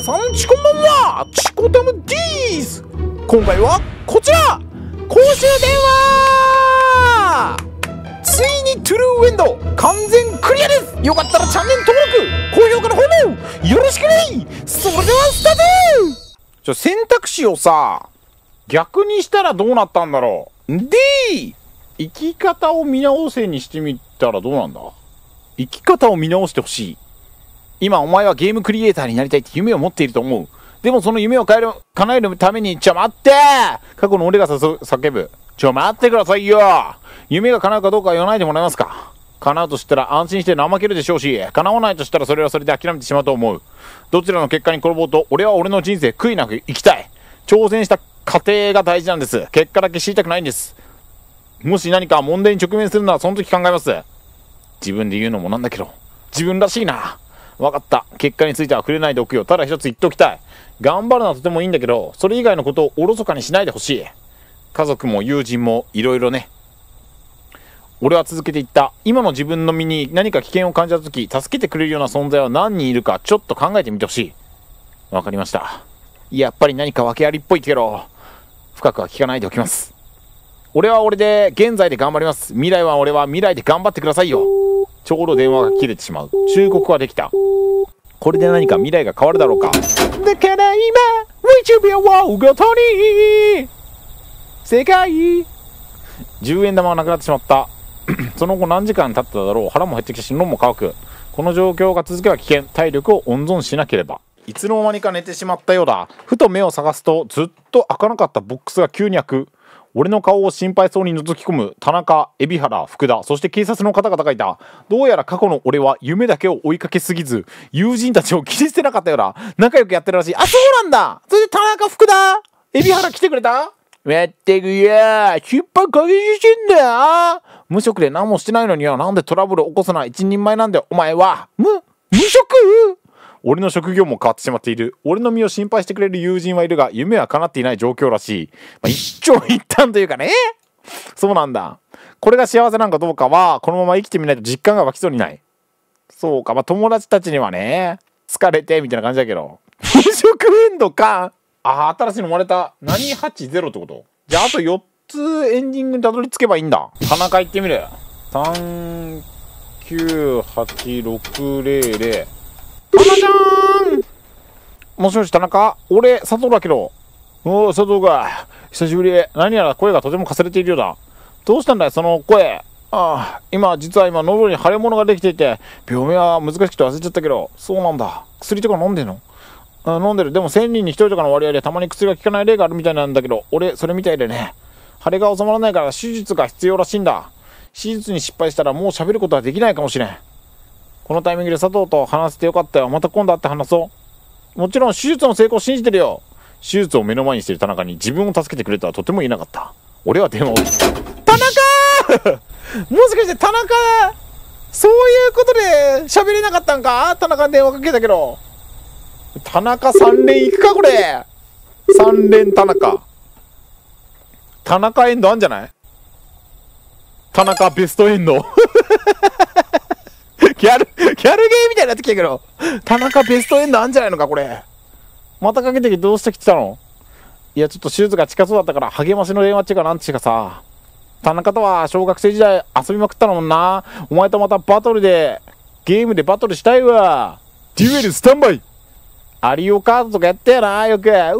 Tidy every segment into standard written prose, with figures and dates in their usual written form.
皆さん、こんばんは。チコタムでーす。今回はこちら、公衆電話。ついにトゥルーエンド完全クリアです。よかったらチャンネル登録、高評価の方もよろしくね。それではスタート。選択肢をさ、逆にしたらどうなったんだろう。で、生き方を見直せにしてみたらどうなんだ。生き方を見直してほしい。今お前はゲームクリエイターになりたいって夢を持っていると思う。でもその夢を叶えるために、待って過去の俺が叫ぶ。待ってくださいよ。夢が叶うかどうかは言わないでもらえますか。叶うとしたら安心して怠けるでしょうし、叶わないとしたらそれはそれで諦めてしまうと思う。どちらの結果に転ぼうと、俺は俺の人生悔いなく生きたい。挑戦した過程が大事なんです。結果だけ知りたくないんです。もし何か問題に直面するならその時考えます。自分で言うのもなんだけど、自分らしいな。わかった。結果については触れないでおくよ。ただ一つ言っておきたい。頑張るのはとてもいいんだけど、それ以外のことをおろそかにしないでほしい。家族も友人もいろいろね。俺は続けていった。今の自分の身に何か危険を感じたとき、助けてくれるような存在は何人いるかちょっと考えてみてほしい。わかりました。やっぱり何か訳ありっぽいけど、深くは聞かないでおきます。俺は俺で現在で頑張ります。未来は俺は未来で頑張ってくださいよ。ちょうど電話が切れてしまう。忠告はできた。これで何か未来が変わるだろうか。だから今 VTuber をごとに世界10円玉がなくなってしまった。その後何時間経っただろう。腹も減ってきて心臓も乾く。この状況が続けば危険。体力を温存しなければ。いつの間にか寝てしまったようだ。ふと目を探すとずっと開かなかったボックスが急に開く。俺の顔を心配そうに覗き込む田中、海老原、福田、そして警察の方々がいた。どうやら過去の俺は夢だけを追いかけすぎず、友人たちを気にしてなかったようだ。仲良くやってるらしい。あ、そうなんだ。それで田中、福田、海老原来てくれた？まってくや、失敗確認してんだよ。無職で何もしてないのによ。なんでトラブル起こさない一人前なんだよ、お前は。無職？俺の職業も変わってしまっている。俺の身を心配してくれる友人はいるが、夢は叶っていない状況らしい。一長一短というかね。そうなんだ。これが幸せなんかどうかは、このまま生きてみないと実感が湧きそうにない。そうか、友達たちにはね、疲れて、みたいな感じだけど。無職エンドか。新しいの生まれた。何80ってこと？じゃあ、あと4つエンディングにたどり着けばいいんだ。田中行ってみる。398600。田中ちゃん！もしもし田中？俺、佐藤だけど。おお、佐藤か。久しぶり。何やら声がとてもかすれているようだ。どうしたんだよ、その声。実は今、喉に腫れ物ができていて、病名は難しくて忘れちゃったけど。そうなんだ。薬とか飲んでんの？飲んでる。でも1000人に1人とかの割合でたまに薬が効かない例があるみたいなんだけど、俺、それみたいでね。腫れが収まらないから手術が必要らしいんだ。手術に失敗したらもう喋ることはできないかもしれん。このタイミングで佐藤と話せてよかったよ。また今度会って話そう。もちろん手術の成功を信じてるよ。手術を目の前にしている田中に自分を助けてくれとはとても言えなかった。俺は電話を。田中もしかして田中、そういうことで喋れなかったんか？田中に電話かけたけど。田中3連行くかこれ。3連田中。田中エンドあんじゃない？田中ベストエンド。ギャルゲーみたいになってきたけど、田中ベストエンドあんじゃないのかこれ。またかけてきてどうして来てたの？いやちょっと手術が近そうだったから励ましの電話っていうかなんていうかさ、田中とは小学生時代遊びまくったのもんな。お前とまたバトルでゲームでバトルしたいわ。デュエルスタンバイ。アリオカードとかやったよなよく。ワリオカ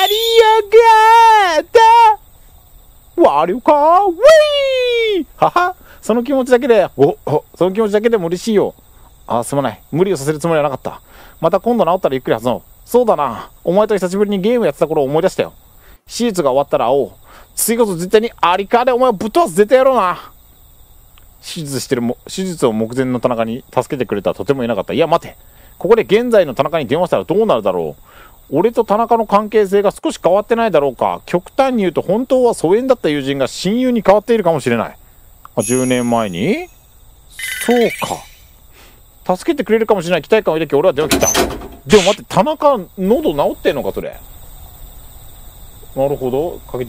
ードワリオカーウィーはは。その気持ちだけでも嬉しいよ。すまない。無理をさせるつもりはなかった。また今度治ったらゆっくり遊ぼう。そうだな。お前と久しぶりにゲームやってた頃を思い出したよ。手術が終わったら会おう。次こそ絶対にアリカーでお前をぶっ飛ばす絶対やろうな。手術を目前の田中に助けてくれたらとてもいなかった。いや待て。ここで現在の田中に電話したらどうなるだろう。俺と田中の関係性が少し変わってないだろうか。極端に言うと本当は疎遠だった友人が親友に変わっているかもしれない。10年前に？そうか。助けてくれるかもしれない期待感を抱き俺は電話切った。でも待って、田中喉治ってんのかそれ。なるほど。かけ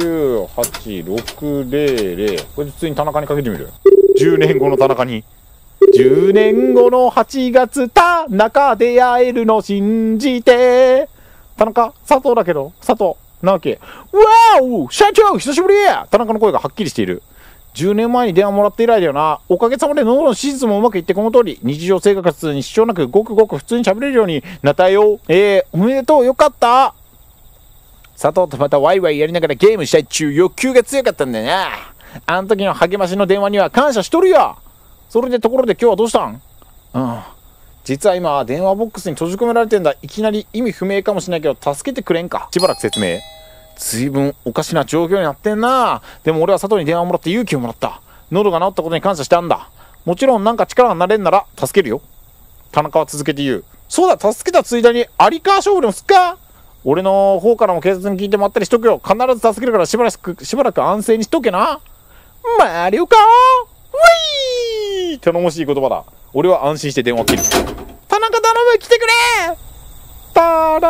てみる。39860。これで普通に田中にかけてみる。10年後の田中に。 10年後の8月、田中で会えるの信じて。田中佐藤だけど、佐藤。なわけ。うわーお社長久しぶり田中の声がはっきりしている。10年前に電話もらって以来だよな。おかげさまで喉の手術もうまくいってこの通り、日常生活に支障なくごくごく普通に喋れるようになったよ。おめでとう、よかった。佐藤とまたワイワイやりながらゲームしたいっちゅう欲求が強かったんだよな。あの時の励ましの電話には感謝しとるよ。それでところで今日はどうしたん？実は今電話ボックスに閉じ込められてんだ。いきなり意味不明かもしれないけど助けてくれんか。しばらく説明。随分おかしな状況になってんな。でも俺は佐藤に電話をもらって勇気をもらった。喉が治ったことに感謝したんだ。もちろんなんか力がなれんなら助けるよ。田中は続けて言う。そうだ、助けたついでに有川勝負でもすっか。俺の方からも警察に聞いてもらったりしとくよ。必ず助けるからしばらく安静にしとけな。マリオカーウィー頼もしい言葉だ。俺は安心して電話を切る。田中頼む、来てくれ。田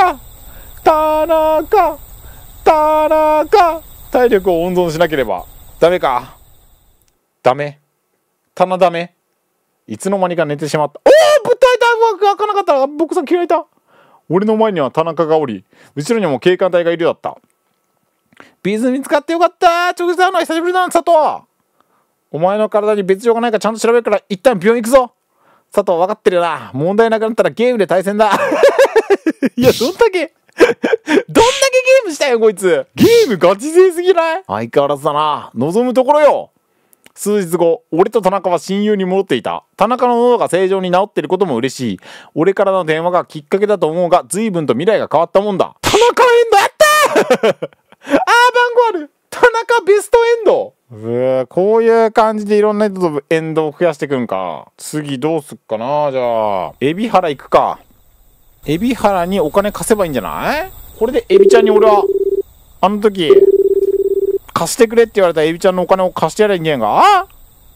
中体力を温存しなければ。ダメか。ダメ。棚ダメ。いつの間にか寝てしまった。物体弾が開かなかった。僕さん嫌いだ。俺の前には田中がおり、後ろにも警官隊がいるようだった。ビーズ見つかってよかった。直接会うのは久しぶりだな、佐藤。お前の体に別状がないかちゃんと調べるから一旦病院行くぞ。佐藤分かってるよな。問題なくなったらゲームで対戦だ。いや、どんだけゲームしたよこいつ。ゲームガチ勢すぎない？相変わらずだな。望むところよ。数日後、俺と田中は親友に戻っていた。田中の喉が正常に治っていることも嬉しい。俺からの電話がきっかけだと思うが、随分と未来が変わったもんだ。田中エンドやった番号ある。田中ベストエンド。こういう感じでいろんな人とエンドを増やしていくんか。次どうすっかな。じゃあ海老原行くか。海老原にお金貸せばいいんじゃない？これでエビちゃんに俺はあの時貸してくれって言われたエビちゃんのお金を貸してやればいいんじゃない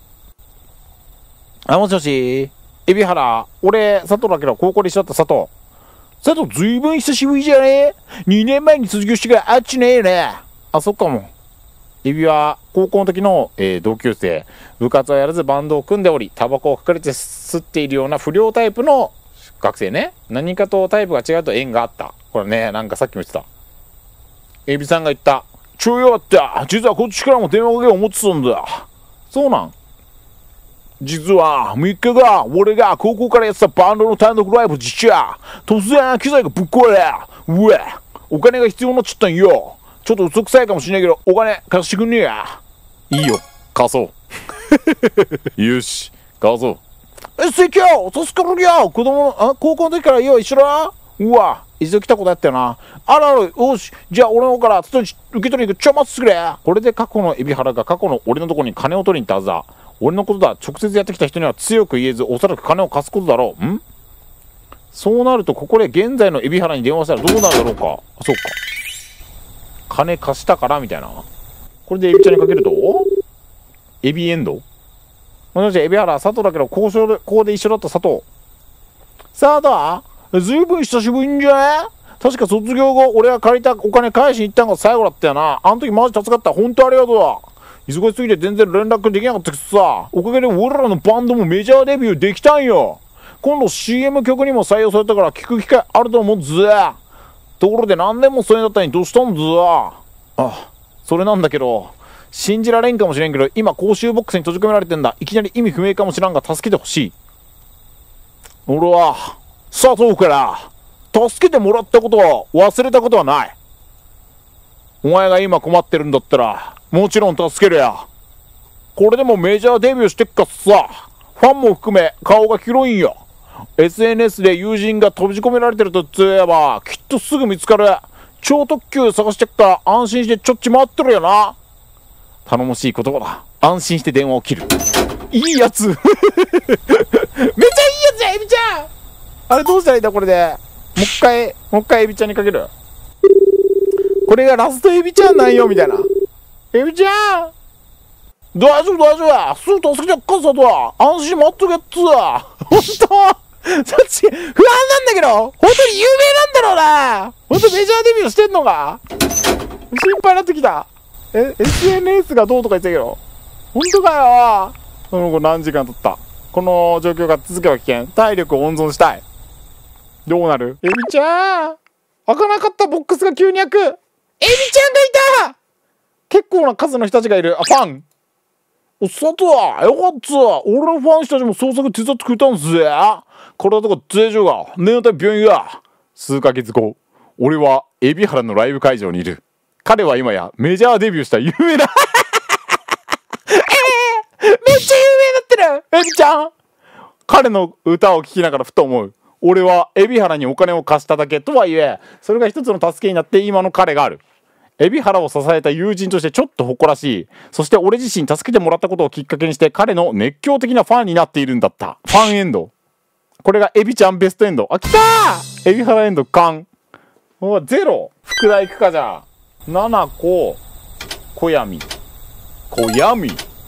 か。もしもしエビ原、俺佐藤だけど高校で一緒だった佐藤ずいぶん久しぶりじゃねえ。2年前に卒業してからあっちねえよね。そっかも。エビは高校の時の、同級生。部活はやらずバンドを組んでおり、タバコをかかれて吸っているような不良タイプの学生ね。何かとタイプが違うと縁があった。これね、なんかさっきも言ってた。エビさんが言った。ちょいよかった。実はこっちからも電話かけを持ってたんだ。そうなん？実は3日後、俺が高校からやってたバンドの単独ライブ実写。突然機材がぶっ壊れ。お金が必要になっちゃったんよ。ちょっと嘘くさいかもしれないけど、お金貸してくんねえや。いいよ、貸そう。よし、貸そう。せっきょ助かるよ。高校の時からよ、一緒だ。一度来たことあったよな。ある。よし。じゃあ俺の方から受け取りに行く。待ってくれ。これで過去の海老原が過去の俺のところに金を取りに行ったはずだ。俺のことだ。直接やってきた人には強く言えず、おそらく金を貸すことだろう。そうなると、ここで現在の海老原に電話したらどうなるだろうか。そうか。金貸したから、みたいな。これでエビちゃんにかけるとエビエンド？もしもし、海老原、佐藤だけど、ここで一緒だった佐藤。佐藤？ずいぶん久しぶりんじゃね？確か卒業後、俺が借りたお金返しに行ったのが最後だったよな。あの時マジ助かった。本当ありがとうだ。忙しすぎて全然連絡できなかったけどさ、おかげで俺らのバンドもメジャーデビューできたんよ。今度 CM 曲にも採用されたから聞く機会あると思うぜ。ところで何年もそれだったのにどうしたんだ？それなんだけど、信じられんかもしれんけど、今公衆ボックスに閉じ込められてんだ。いきなり意味不明かもしらんが助けてほしい。俺は佐藤から助けてもらったことを忘れたことはない。お前が今困ってるんだったらもちろん助けるや。これでもメジャーデビューしてっかさ、ファンも含め顔が広いんよ。SNS で友人が閉じ込められてると言えばきっとすぐ見つかる。超特急探してっから安心してちょっち回ってるよな。頼もしい言葉だ。安心して電話を切る。いいやつめっちゃいいやつじゃんエビちゃん。あれどうしたらいいんだこれで。もう一回エビちゃんにかける。これがラストエビちゃんなんよみたいな。エビちゃん大丈夫すぐ助けてっかさと安心待っとけっつほんとそっち不安なんだけど本当に有名なんだろうな。本当メジャーデビューしてんのか心配になってきた。SNS がどうとか言ってたけど本当かよ。この子何時間経った。 この状況が続けば危険。体力を温存したい。どうなる？エビちゃん、開かなかったボックスが急に開く。エビちゃんがいた。結構な数の人たちがいる。あ、ファン。お、佐藤、よかった。俺のファン人たちも捜索手伝ってくれたんぜ。体とか正常が、念のため病院が。数ヶ月後、俺は海老原のライブ会場にいる。彼は今やメジャーデビューした有名なめっちゃ有名になってるエビちゃん。彼の歌を聴きながらふと思う。俺は海老原にお金を貸しただけとはいえ、それが一つの助けになって今の彼がある。海老原を支えた友人としてちょっと誇らしい。そして俺自身助けてもらったことをきっかけにして彼の熱狂的なファンになっているんだった。ファンエンド。これがエビちゃんベストエンド。あ、来たー。海老原エンド完。お、0。副題行くかじゃあ。7個。小闇。小闇。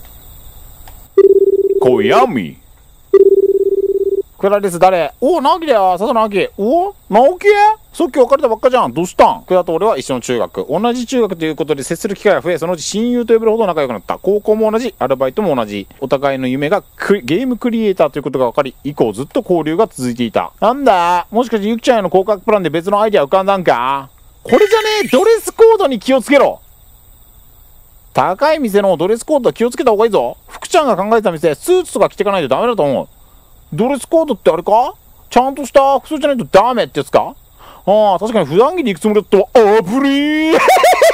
小闇。クラリス誰？お、直樹だよ。佐藤直樹。お、直樹？さっき別れたばっかじゃん。どうしたん？クラと俺は一緒の中学。同じ中学ということで接する機会が増え、そのうち親友と呼べるほど仲良くなった。高校も同じ、アルバイトも同じ。お互いの夢がゲームクリエイターということが分かり、以降ずっと交流が続いていた。なんだ？もしかしてゆきちゃんへの降格プランで別のアイデア浮かんだんか？これじゃねえ。ドレスコードに気をつけろ。高い店のドレスコードは気をつけた方がいいぞ。福ちゃんが考えた店、スーツとか着てかないとダメだと思う。ドレスコードってあれか？ちゃんとした服装じゃないとダメってやつか？ああ、確かに普段着で行くつもりだったわ。あぶりー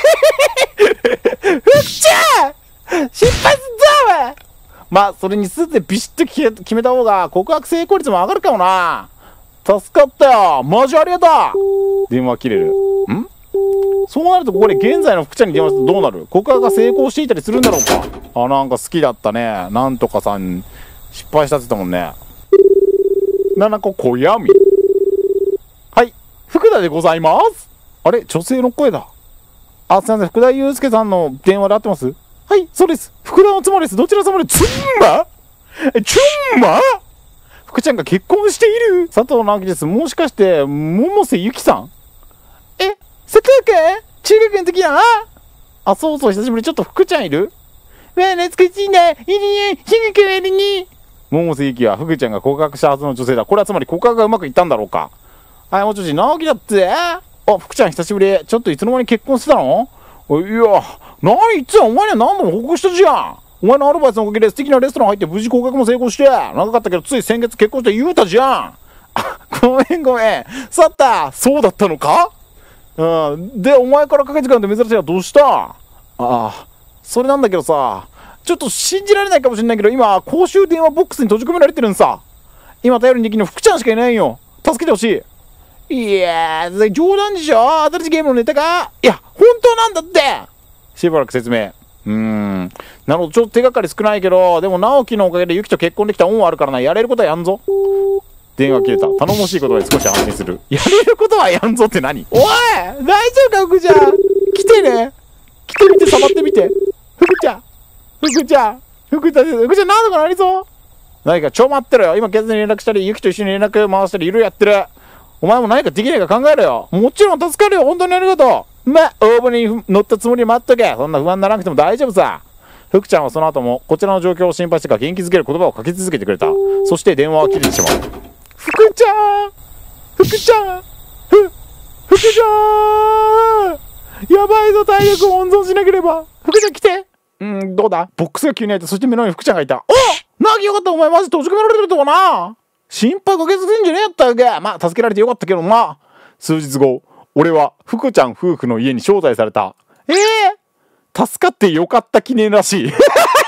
福ちゃん失敗すんぞお前。まあ、それにスーツでビシッと決めた方が告白成功率も上がるかもな。助かったよ。マジありがとう。電話切れる。ん？そうなるとここで現在の福ちゃんに電話するとどうなる？告白が成功していたりするんだろうか？あ、なんか好きだったね。なんとかさん失敗したって言ったもんね。7個小闇。はい、福田でございます。あれ、女性の声だ。あ、すいません、福田祐介さんの電話で合ってます？はい、そうです。福田の妻です。どちら様でつんまちゅんま福ちゃんが結婚している。佐藤直樹です。もしかして、百瀬ゆきさん？え、瀬戸君？中学の時やな。あ、そうそう、久しぶり。ちょっと福ちゃんいる？わあ、懐かしいな。いるね。ひぐくんいるね。百瀬ゆきは福ちゃんが告白したはずの女性だ。これはつまり告白がうまくいったんだろうか。はい、もうちょい、直樹だって。あ、福ちゃん久しぶり。ちょっといつの間に結婚してたの？いや、何言ってた？お前には何度も報告したじゃん。お前のアドバイスのおかげで素敵なレストラン入って無事告白も成功して、長かったけどつい先月結婚して言うたじゃん。あ、ごめんごめん。去った。そうだったのか？うん。で、お前からかけてくるなんて珍しいな。どうした？ああ、それなんだけどさ、ちょっと信じられないかもしれないけど、今、公衆電話ボックスに閉じ込められてるんさ。今頼りにできるの福ちゃんしかいないよ。助けてほしい。いやー、冗談でしょ？新しいゲームのネタか？いや、本当なんだって。しばらく説明。なるほど、ちょっと手がかり少ないけど、でも直樹のおかげでユキと結婚できた恩はあるからな。やれることはやんぞ。電話切れた。頼もしい言葉で少し安心する。やれることはやんぞって何？おい！大丈夫か、福ちゃん。来てね。来てみて、触ってみて。福ちゃん。福ちゃん。福ちゃん、なんとかなりそう？何かちょ待ってろよ。今警察に連絡したり、ユキと一緒に連絡回したり、いろいろやってる。お前も何かできないか考えろよ。もちろん助かるよ。本当にありがとう。まあ、応募に乗ったつもりで待っとけ。そんな不安にならなくても大丈夫さ。福ちゃんはその後も、こちらの状況を心配してから元気づける言葉をかけ続けてくれた。そして電話は切れてしまう。福ちゃん！福ちゃん！福ちゃん！やばいぞ、体力を温存しなければ。福ちゃん来て。どうだ？ボックスが急に開いた。そして目の前に福ちゃんがいた。お！なぎよかった。お前マジ閉じ込められてるとこな。心配かけずせんじゃねえやったわけ。まあ、助けられてよかったけどな。数日後、俺は福ちゃん夫婦の家に招待された。助かってよかった記念らしい。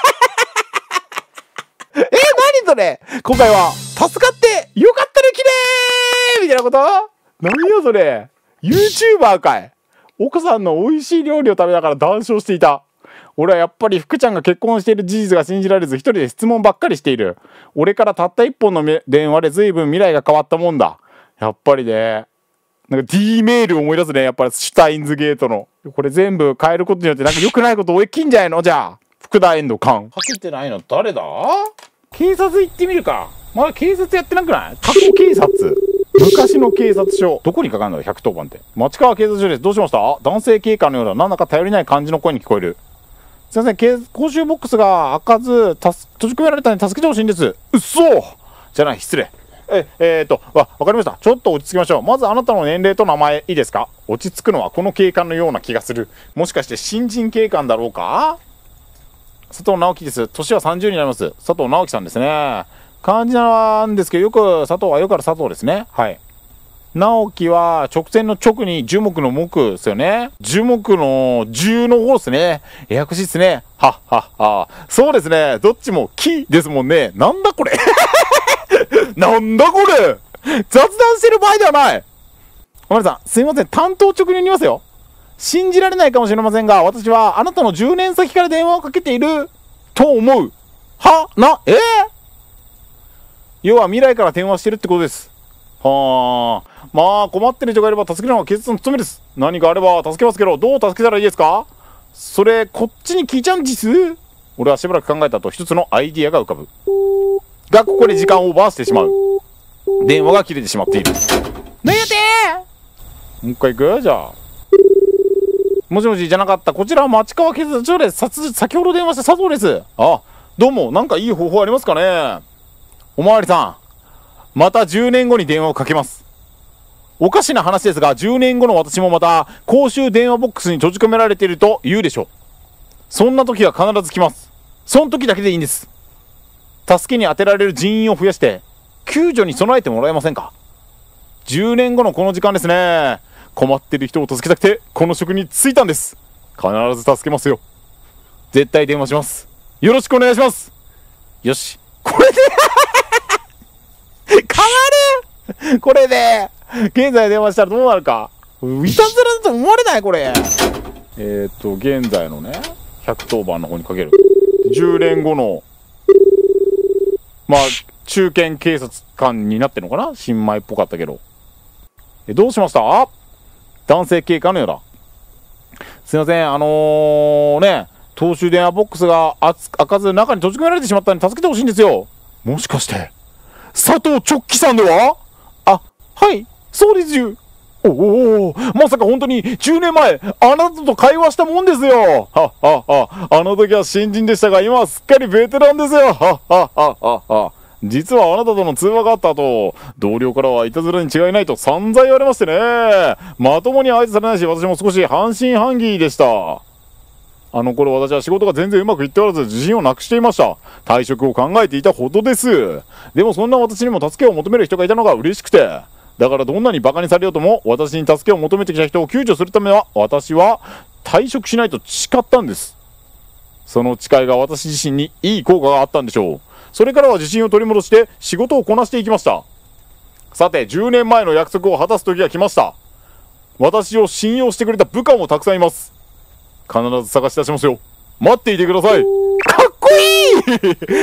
何それ？今回は、助かってよかったね記念みたいなこと？何よそれ？ YouTuber かい？奥さんの美味しい料理を食べながら談笑していた。俺はやっぱり福ちゃんが結婚している事実が信じられず一人で質問ばっかりしている。俺からたった一本の電話で随分未来が変わったもんだ。やっぱりね、なんか D メール思い出すね。やっぱりシュタインズゲートの。これ全部変えることによってなんか良くないこと起きんじゃないの？じゃあ。福田エンド缶。かけてないの誰だ？警察行ってみるか。まだ警察やってなくない？過去警察。昔の警察署。どこにかかるの？ 110 番って。町川警察署です。どうしました？男性警官のような、なんだか頼りない感じの声に聞こえる。 すいません、公衆ボックスが開かず、閉じ込められたので助けてほしいんです。うっそじゃない、失礼。わかりました。ちょっと落ち着きましょう。まずあなたの年齢と名前いいですか？落ち着くのはこの警官のような気がする。もしかして新人警官だろうか？佐藤直樹です。年は30になります。佐藤直樹さんですね。漢字なんですけど、佐藤はよくある佐藤ですね。はい。直樹は直線の直に樹木の木ですよね。樹木の樹の方ですね。ややこしいですね。はっはっは。そうですね。どっちも木ですもんね。なんだこれなんだこれ雑談してる場合ではない。お前さん、すいません。単刀直入に言いますよ。信じられないかもしれませんが、私はあなたの10年先から電話をかけていると思う。要は未来から電話してるってことです。はあ。まあ困ってる人がいれば助けるのが警察の務めです。何かあれば助けますけど、どう助けたらいいですか？それ、こっちに聞いちゃうんです。俺はしばらく考えた後、一つのアイディアが浮かぶ。が、ここで時間をオーバーしてしまう。電話が切れてしまっている。なんやてー！もう一回行く？じゃあ。もしもしじゃなかった。こちらは町川警察署です。先ほど電話した佐藤です。あ、どうも、なんかいい方法ありますかね？おまわりさん、また10年後に電話をかけます。おかしな話ですが、10年後の私もまた公衆電話ボックスに閉じ込められていると言うでしょう。そんな時は必ず来ます。その時だけでいいんです。助けに当てられる人員を増やして救助に備えてもらえませんか？10年後のこの時間ですね。困ってる人を助けたくてこの職に就いたんです。必ず助けますよ。絶対電話します。よろしくお願いします。よし、これで変わるこれで現在電話したらどうなるか。いたずらだと思われない？これ現在のね110番の方にかける。10年後のまあ中堅警察官になってるのかな。新米っぽかったけど。どうしました？男性警官のようだ。すいません、公衆電話ボックスが開かず中に閉じ込められてしまったので助けてほしいんですよ。もしかして佐藤直樹さんでは？あ、はい、そうですよ。まさか本当に10年前あなたと会話したもんですよ。あの時は新人でしたが今はすっかりベテランですよ。実はあなたとの通話があった後、同僚からはいたずらに違いないと散々言われましてね。まともに相手されないし、私も少し半信半疑でした。あの頃私は仕事が全然うまくいっておらず自信をなくしていました。退職を考えていたほどです。でもそんな私にも助けを求める人がいたのが嬉しくて。だからどんなにバカにされようとも私に助けを求めてきた人を救助するためは私は退職しないと誓ったんです。その誓いが私自身にいい効果があったんでしょう。それからは自信を取り戻して仕事をこなしていきました。さて10年前の約束を果たす時が来ました。私を信用してくれた部下もたくさんいます。必ず探し出しますよ。待っていてください。かっこいい本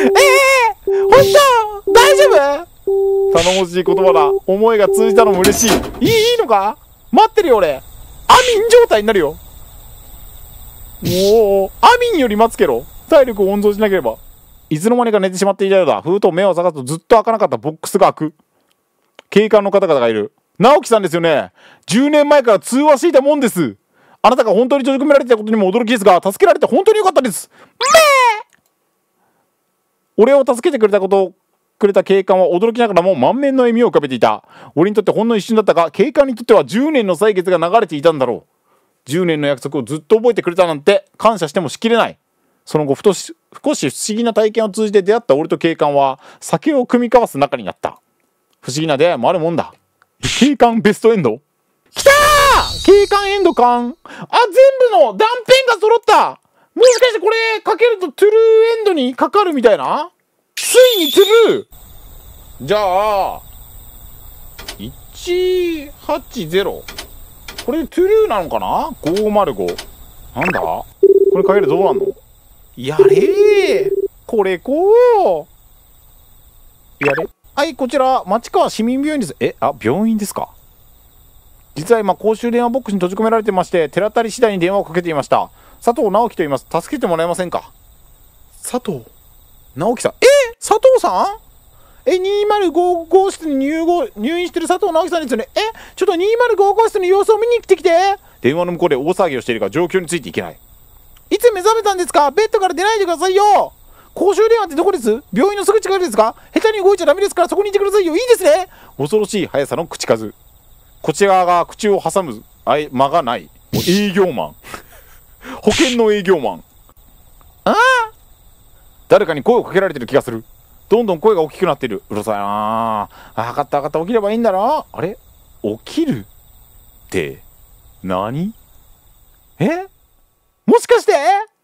当大丈夫？頼もしい言葉だ。思いが通じたのも嬉しい。いいのか？待ってるよ俺。アミン状態になるよ。もうアミンより待つけろ。体力を温存しなければ。いつの間にか寝てしまっていたようだ。ふと目を探すとずっと開かなかったボックスが開く。警官の方々がいる。直樹さんですよね。10年前から通話していたもんです。あなたが本当に閉じ込められていたことにも驚きですが、助けられて本当に良かったです。俺を助けてくれた警官は驚きながらも満面の笑みを浮かべていた。俺にとってほんの一瞬だったが、警官にとっては10年の歳月が流れていたんだろう。10年の約束をずっと覚えてくれたなんて感謝してもしきれない。その後少し不思議な体験を通じて出会った俺と警官は酒を酌み交わす仲になった。不思議な出会いもあるもんだ。警官ベストエンドきたー！警官エンド感。全部の断片が揃った。もしかしてこれかけるとトゥルーエンドにかかるみたいな？ついにトゥルー。じゃあ180。これトゥルーなのかな？ 505。なんだこれかけるとどうなんの？やれー。これこう。やれ。はい、こちら町川市民病院です。病院ですか？実は今公衆電話ボックスに閉じ込められてまして、手当たり次第に電話をかけていました。佐藤直樹と言います。助けてもらえませんか？佐藤直樹さん。佐藤さん？205号室に入院してる佐藤直樹さんですよね。ちょっと205号室の様子を見に来てきて。電話の向こうで大騒ぎをしているが状況についていけない。 いつ目覚めたんですか？ベッドから出ないでくださいよ。公衆電話ってどこです？病院のすぐ近くですか？下手に動いちゃダメですからそこにいてくださいよ。いいですね。恐ろしい速さの口数。こちらが口を挟む間がない。営業マン。保険の営業マン。ああ、誰かに声をかけられてる気がする。どんどん声が大きくなってる。うるさいなあ。分かった分かった。起きればいいんだな。あれ、起きるって何？もしかして？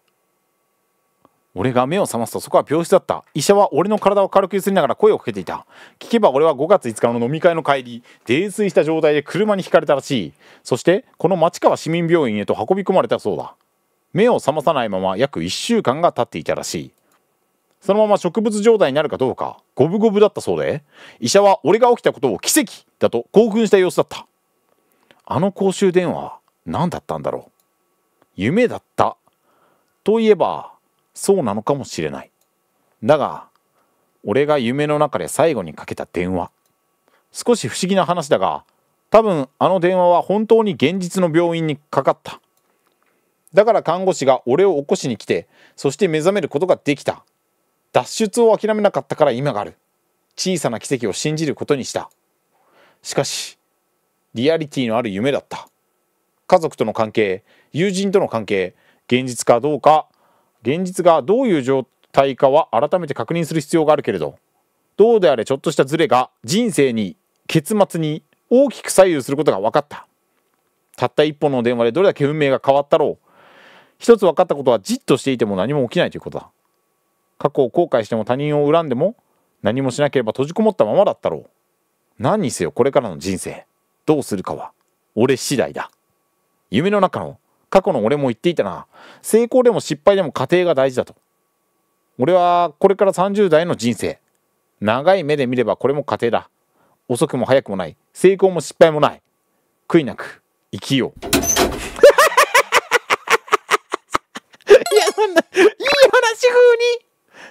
俺が目を覚ますとそこは病室だった。医者は俺の体を軽く揺すりながら声をかけていた。聞けば俺は5月5日の飲み会の帰り、泥酔した状態で車にひかれたらしい。そしてこの町川市民病院へと運び込まれたそうだ。目を覚まさないまま約1週間が経っていたらしい。そのまま植物状態になるかどうか五分五分だったそうで、医者は俺が起きたことを奇跡だと興奮した様子だった。あの公衆電話は何だったんだろう。夢だったといえばそうなのかもしれない。だが俺が夢の中で最後にかけた電話、少し不思議な話だが、多分あの電話は本当に現実の病院にかかった。だから看護師が俺を起こしに来て、そして目覚めることができた。脱出を諦めなかったから今がある。小さな奇跡を信じることにした。しかしリアリティのある夢だった。家族との関係、友人との関係、現実かどうか、現実がどういう状態かは改めて確認する必要があるけれど、どうであれちょっとしたズレが人生に、結末に大きく左右することが分かった。たった一本の電話でどれだけ運命が変わったろう。一つ分かったことは、じっとしていても何も起きないということだ。過去を後悔しても他人を恨んでも何もしなければ閉じこもったままだったろう。何にせよこれからの人生どうするかは俺次第だ。夢の中の過去の俺も言っていたな。成功でも失敗でも過程が大事だと。俺はこれから30代の人生、長い目で見ればこれも過程だ。遅くも早くもない、成功も失敗もない。悔いなく生きよう。いや、そんないい話風に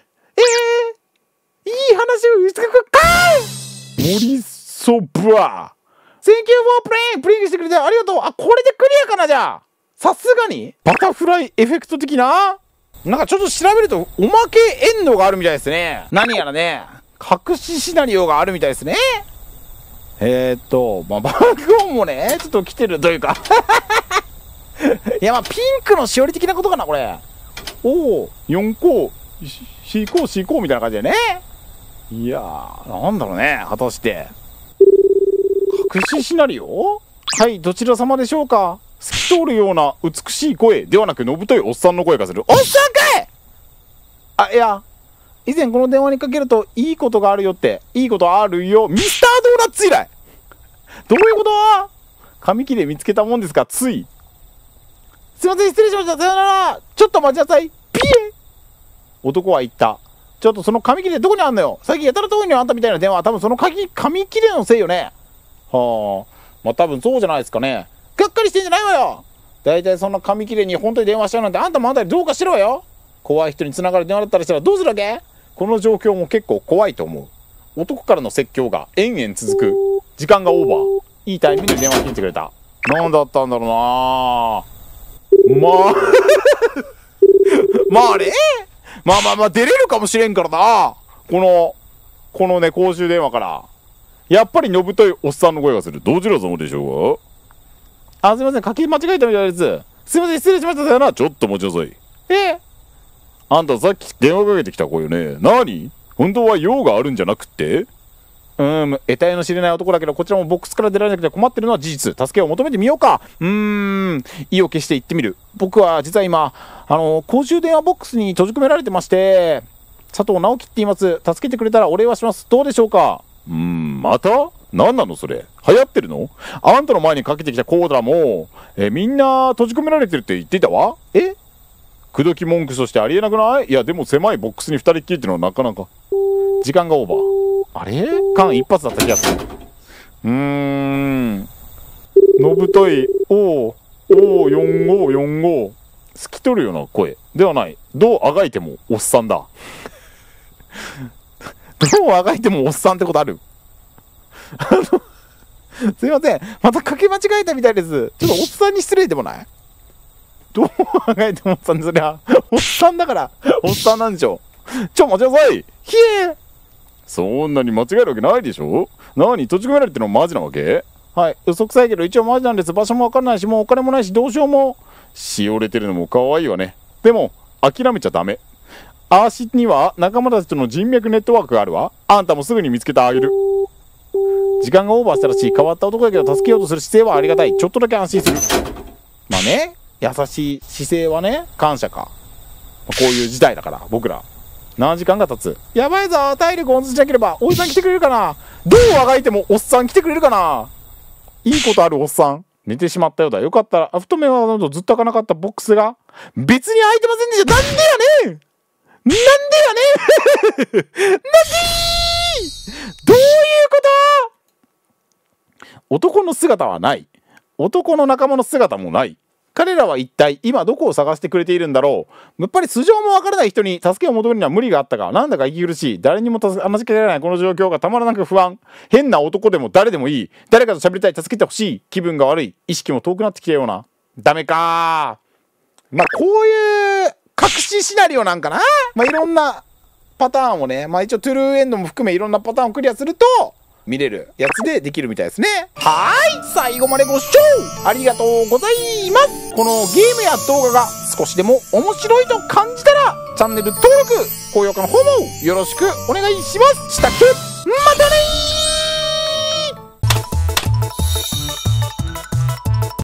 いい話を言ってくかい。森そば Thank you for playing プレイしてくれてありがとう。あ、これでクリアかな。じゃあさすがにバタフライエフェクト的な、なんかちょっと調べるとおまけエンドがあるみたいですね。何やらね、隠しシナリオがあるみたいですね。番号もねちょっと来てるというかいや、まあピンクのしおり的なことかなこれ。おお、4個4個4個みたいな感じでね。いやー、なんだろうね、果たして隠しシナリオ。はい、どちら様でしょうか。透き通るような美しい声ではなく、のぶといおっさんの声がする。おっさんかい。あ、いや、以前この電話にかけるといいことがあるよって。いいことあるよ、ミスタードーナツ以来。どういうこと？紙切れ見つけたもんですか。つい、すいません、失礼しました、さよなら。ちょっと待ちなさい、ピエ。男は言った。ちょっとその紙切れどこにあんのよ。最近やたら遠いのよ、あんたみたいな電話は。多分その紙切れのせいよね。はあ、まあ多分そうじゃないですかね。がっかりしてんじゃないわよ。だいたいそんな紙切れに本当に電話しちゃうなんて、あんたもあんたにどうかしろわよ。怖い人に繋がる電話だったりしたらどうするわけ。この状況も結構怖いと思う。男からの説教が延々続く。時間がオーバー。いいタイミングで電話切ってくれた。何だったんだろうな。まあまあね、まあ出れるかもしれんからな。このね、公衆電話からやっぱりのぶといおっさんの声がする。どちら様でしょうか。あ、すいません、書き間違えたみたいです。すいません、失礼しました。さよなら。ちょっと待ちなさい。あんたさっき電話かけてきた子よね。何？本当は用があるんじゃなくって？得体の知れない男だけど、こちらもボックスから出られなくて困ってるのは事実。助けを求めてみようか。意を決して行ってみる。僕は実は今公衆電話ボックスに閉じ込められてまして、佐藤直樹って言います。助けてくれたらお礼はします。どうでしょうか。また何なのそれ。流行ってるの？あんたの前にかけてきたコーダもみんな閉じ込められてるって言っていたわ。口説き文句としてありえなくない？いやでも狭いボックスに2人っきりってのはなかなか。時間がオーバー。あれ？間一発だった気がする。のぶとい4545透き通るような声ではない。どうあがいてもおっさんだ。どうあがいてもおっさんってことある？すいません、またかけ間違えたみたいです。ちょっとおっさんに失礼でもない？ どう考えてもおっさん、そりゃ、おっさんだから、おっさんなんでしょ。待ちなさい。ひえ。そんなに間違えるわけないでしょ。何、閉じ込められてるのマジなわけ？はい、嘘くさいけど一応マジなんです。場所もわからないし、もうお金もないし、どうしようも。しおれてるのも可愛いわね。でも、諦めちゃダメ。アーシには仲間たちとの人脈ネットワークがあるわ。あんたもすぐに見つけてあげる。時間がオーバーしたらしい。変わった男だけど助けようとする姿勢はありがたい。ちょっとだけ安心する。まあね、優しい姿勢はね、感謝か。こういう時代だから、僕ら。何時間が経つ。やばいぞ、体力温存しなければ。おじさん来てくれるかな。どうあがいてもおっさん来てくれるかな。いいことあるおっさん。寝てしまったようだ。よかったら、太めはずっと開かなかったボックスが、別に開いてませんでした。なんでやねんなんでやねんなんでーどういうこと？男の姿はない。男の仲間の姿もない。彼らは一体今どこを探してくれているんだろう。やっぱり素性もわからない人に助けを求めるには無理があったが、なんだか息苦しい。誰にも話しかけられないこの状況がたまらなく不安。変な男でも誰でもいい。誰かと喋りたい。助けてほしい。気分が悪い。意識も遠くなってきたような。ダメかー。まあこういう隠しシナリオなんかな。まあいろんなパターンをね、まあ一応トゥルーエンドも含めいろんなパターンをクリアすると見れるやつでできるみたいですね。はーい、最後までご視聴ありがとうございます。このゲームや動画が少しでも面白いと感じたらチャンネル登録、高評価の方もよろしくお願いします。したっけ。